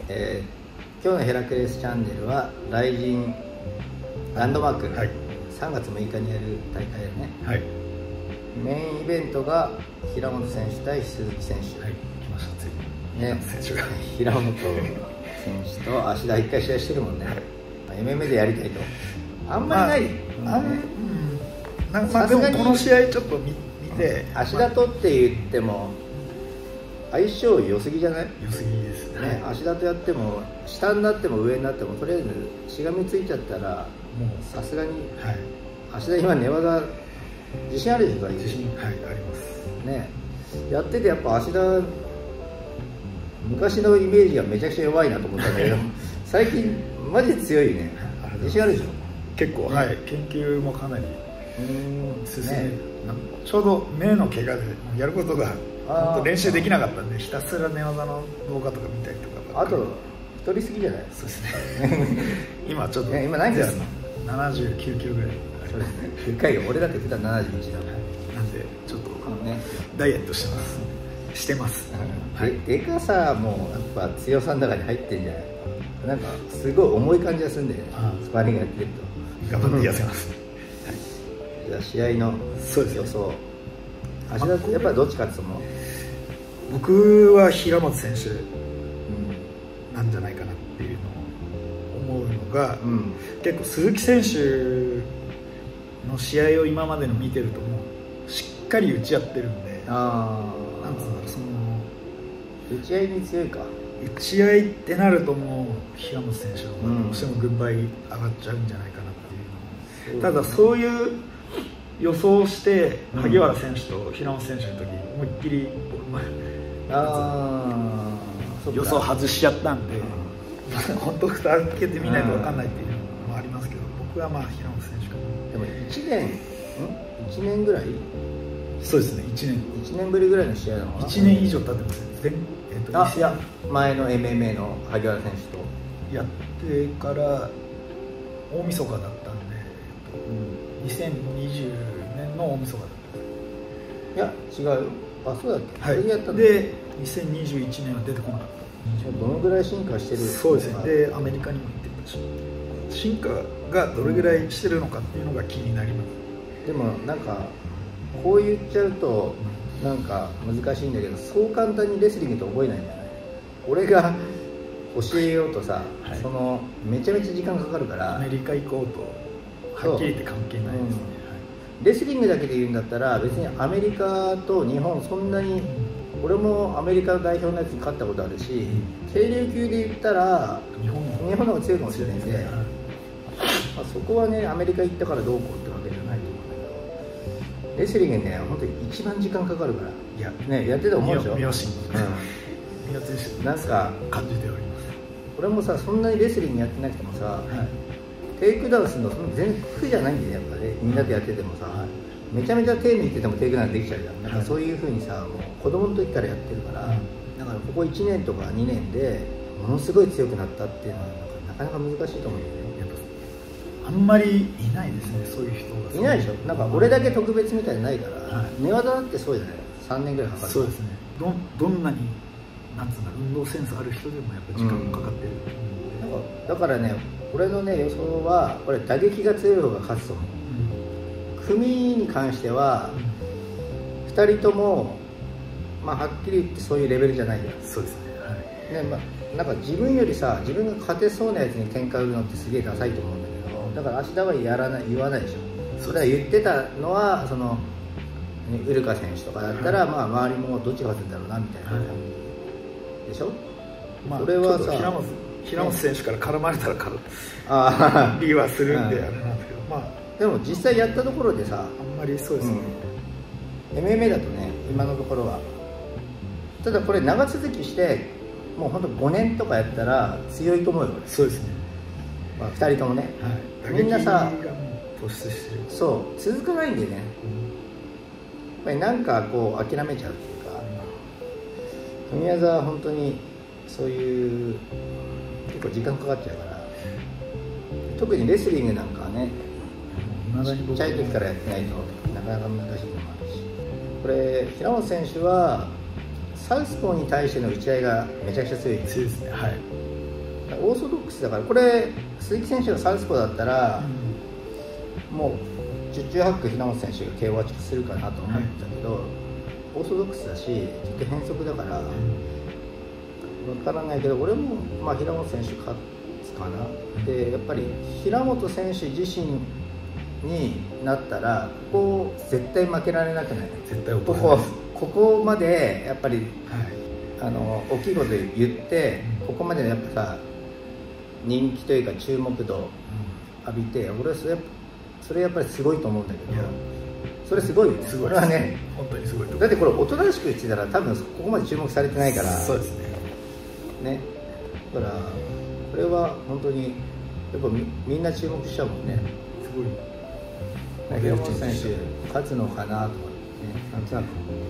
今日のヘラクレスチャンネルはライジンランドマーク、 はい、 3月6日にやる大会だよね、 はい、 メインイベントが平本選手対鈴木選手、 はい、来ましたついに、 ね、 選手が平本選手と芦田1回試合してるもんね、MMA でやりたいとあんまりない、 でもこの試合ちょっと見て、 芦田とって言っても相性良すぎじゃない？ 良すぎですね。 芦田とやっても下になっても上になってもとりあえずしがみついちゃったらもうさすがに、はい、芦田今寝技自信あるでしょ？ 自信、はい、ありますね。やっててやっぱ芦田昔のイメージがめちゃくちゃ弱いなと思ったんだけど最近マジで強いね。自信あるでしょ？ 結構、はい、研究もかなり進んで、ね、ちょうど目の怪我でやることが本当練習できなかったんで、ひたすら寝技の動画とか見たりとか。 あと太りすぎじゃない？ そうですね今ちょっと、 今何キロあるの ？79キロぐらい。 でかいよ。俺だって普段71だもん。 なんでちょっとダイエットしてます。 でかさもやっぱ強さの中に入ってんじゃない？なんかすごい重い感じがするんだよね、スパーリングやってると。 頑張って痩せますじゃあ試合の予想、芦田ってやっぱりどっち勝つと思う？ 僕は平本選手なんじゃないかなっていうのを思うのが、結構鈴木選手の試合を今までの見てるともうしっかり打ち合ってるんで、なんつうんだろう、その打ち合いに強いか。 打ち合いってなるともう平本選手のどうしても軍配上がっちゃうんじゃないかなっていうのを、ただそういう予想をして萩原選手と平本選手の時思いっきり予想外しちゃったんで、本当蓋開けてみないと分かんないっていうのもありますけど、僕はまあ平本選手かな。 でも1年ぐらい？ そうですね、 1年ぶりぐらいの試合なのかな。 1年以上経ってますね。 いや前の MMA の萩原選手とやってから大晦日だったんで、2020年の大晦日だった。 いや違うよ。あ、そうだっけ。 はい、で2021年は出てこなかった。 どのぐらい進化してる？ そうですね。でアメリカにも行ってたし、進化がどれぐらいしてるのかっていうのが気になります。 でもなんかこう言っちゃうとなんか難しいんだけど、そう簡単にレスリングって覚えないんじゃない？俺が教えようとさ、そのめちゃめちゃ時間かかるから。 アメリカ行こうとはっきり言って関係ないですね。 レスリングだけで言うんだったら別にアメリカと日本そんなに、俺もアメリカ代表のやつに勝ったことあるし、軽量級で言ったら日本の方が強いかもしれないんで、そこはねアメリカ行ったからどうこうってわけじゃないと思うんだけど、レスリングね本当に一番時間かかるから。いやね、やってて思うでしょ。なんか感じております。 俺もさそんなにレスリングやってなくてもさ、テイクダウンするのその全然苦じゃないんだよやっぱね。みんなでやっててもさ、めちゃめちゃ手抜いててもテイクダウンできちゃうじゃん。なんかそういう風にさ、もう子供の時からやってるから、だからここ1年とか2年でものすごい強くなったっていうのはなかなか難しいと思うんだよね。やっぱあんまりいないですね、そういう人が。 いないでしょ。なんか俺だけ特別みたいにないから、寝技だってそうじゃない。3年ぐらいかかる。 そうですね。どんなになんつうんだろう、運動センスある人でもやっぱ時間かかってる。 だからね、俺のね予想はこれ打撃が強い方が勝つと思う。組に関しては2人ともまあはっきり言ってそういうレベルじゃないよ。 そうですね。 なんか自分よりさ、自分が勝てそうなやつに喧嘩売るのってすげえダサいと思うんだけど、だから芦田は言わないでしょ。それは言ってたのはそのウルカ選手とかだったら、まあ周りもどっちが勝つんだろうなみたいな感じでしょ。 これはさ、平本選手から絡まれたらリはするんであれなんですけど、 でも実際やったところでさ、 あんまりそうですね、 MMA だとね今のところは。ただこれ長続きしてもうほんと5年とかやったら強いと思うよ。 そうですね、 2人ともね、みんなさ突出してる。 そう続かないんでね、やっぱりなんかこう諦めちゃうっていうか、組み技は本当にそういう結構時間かかっちゃうから、特にレスリングなんかはねちっちゃい時からやってないとなかなか難しいのもあるし、これ平本選手はサウスポーに対しての打ち合いがめちゃくちゃ強い。 強いですね。はい。 オーソドックスだから、これ鈴木選手がサウスポーだったら、もう十中八九平本選手が KO 勝ちするかなと思ったけど、オーソドックスだしちょっと変則だから、分からないけど、俺もまあ平本選手勝つかな。でやっぱり平本選手自身になったら、ここ絶対負けられなくない？ 絶対ここまでやっぱり、大きいこと言って、ここまでやっぱさ人気というか注目度浴びて、俺はそれやっぱりすごいと思うんだけど、それすごいよね。これはね、 本当にすごいと思う。 だってこれ大人らしく言ってたら多分ここまで注目されてないから。 そうですね。 だからこれは本当にやっぱみんな注目しちゃうもんね。 すごい。 平本選手勝つのかなとかね、なんとなく。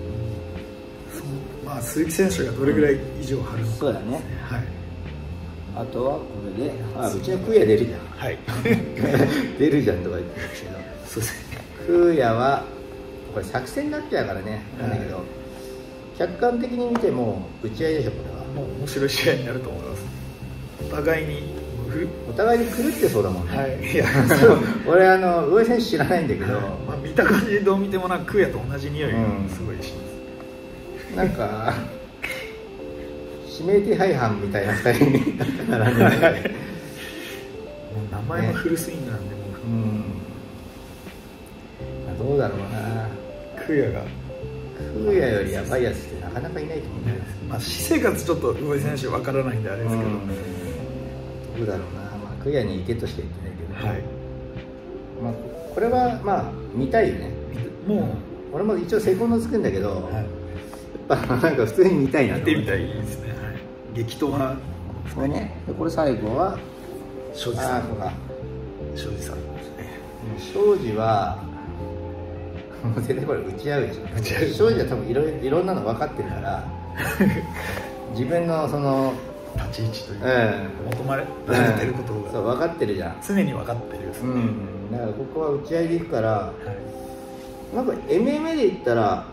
まあ鈴木選手がどれぐらい以上張るのか。 そうだね。 はい。 あとはこれで、うちの空也出るじゃん。 はい。 出るじゃんとか言ってるけど。 そうですね。 空也はこれ作戦になっちゃうからね。なんだけど、客観的に見ても打ち合いでしょこれは。 もう面白い試合になると思います。お互いに狂ってそうだもんね。 はい。いや、 俺上井選手知らないんだけど、 まあ見た感じでどう見てもなんか空也と同じ匂いがすごいします。 なんか指名手配犯みたいな2人になったからね。 もう名前もフルスイングなんで、 どうだろうな。 空也よりやばいやつってなかなかいないと思うんだよね。 まあ私生活ちょっと上井選手わからないんであれですけど、 どうだろうな。まあ空也に行けとしか言ってないけど、 はい。 まあこれはまあ見たいよね。 もう俺も一応セコンドつくんだけど、やっぱなんか普通に見たいなと見てみたいですね。はい。激闘派。 これね、これ最後は庄司さん。 そうか。 庄司さんですね。 庄司はもう絶対これ打ち合うでしょ。庄司は多分いろんなの分かってるから自分のその立ち位置というか、求められてることが、 そう分かってるじゃん。 常に分かってるですね。 だからここは打ち合いでいくから、なんか MMA で言ったら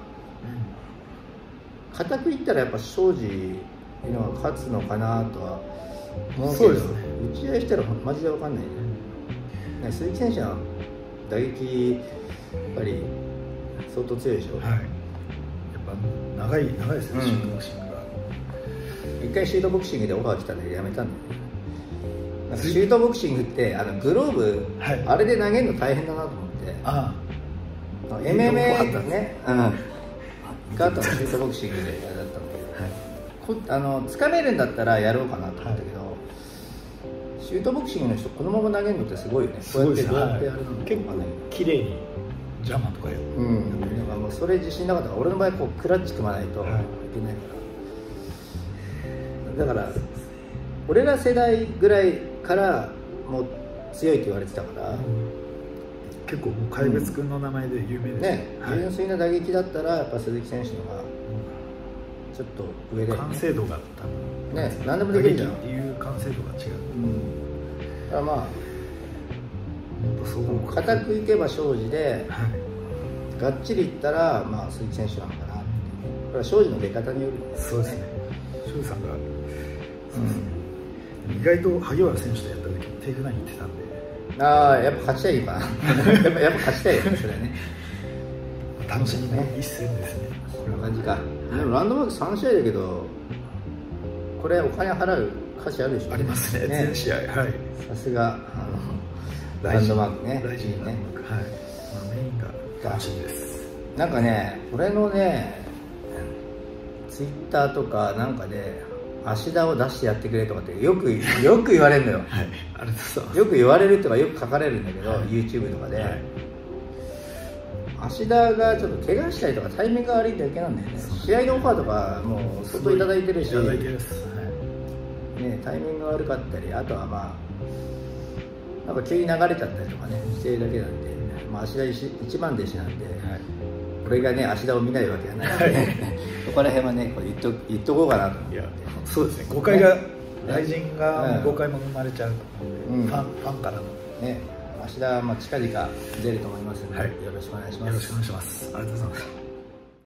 固くいったらやっぱ庄司のが勝つのかなとは思うけど、打ち合いしたらマジで分かんないね。鈴木選手の打撃やっぱり相当強いでしょ。 やっぱ長いですね、シュートボクシングが。 一回シュートボクシングでオファー来たんだけどやめたんだよね。なんかシュートボクシングってグローブ、あれで投げるの大変だなと思って、MMA ね、ガートのシュートボクシングであれだったんだけど、掴めるんだったらやろうかなと思ったけど、シュートボクシングの人このまま投げるのってすごいよね。こうやってどうやってやるのか結構ね、綺麗にジャマとかやる。 だからもうそれ自信なかったから、俺の場合こうクラッチ組まないといけないから、だから俺ら世代ぐらいからもう強いって言われてたから、 結構もう怪物君の名前で有名ですね。純粋な打撃だったらやっぱ鈴木選手のがちょっと上で、 完成度が多分ね、何でもできるじゃん。 っていう完成度が違う。 だからまあ固くいけば庄司で、がっちりいったらまあ鈴木選手なのかなって。これは庄司の出方によるんですね。 そうですね。庄司さんが意外と萩原選手とやった時テイクナイン行ってたんで、 やっぱ勝ちたいかな。やっぱ勝ちたいよね、それはね。 楽しみね、一戦ですね。 こんな感じか。でもランドマーク3試合だけど、これお金払う価値あるでしょ。 ありますね、全試合。はい。 さすがランドマークね。 大事にね。はい。メインが楽しみです。 なんかね、俺のね、ツイッターとかなんかで芦田を出してやってくれとかってよく言われるのよ。 はい。ありがとうございます。 よく言われるとかよく書かれるんだけど、YouTube とかで。芦田がちょっと怪我したりとかタイミングが悪いだけなんだよね。試合のオファーとかもう相当いただいてるし、 タイミングが悪かったり、あとはまあなんか急に流れちゃったりとかねしてるだけなんで、芦田一番弟子なんで、俺がね芦田を見ないわけはないので、そこら辺はねこれ言っとこうかなと思って。 そうですね、誤解が大臣が誤解も生まれちゃうと思うので、ファンからのね、芦田は近々出ると思いますので、よろしくお願いします。 よろしくお願いします。ありがとうございます。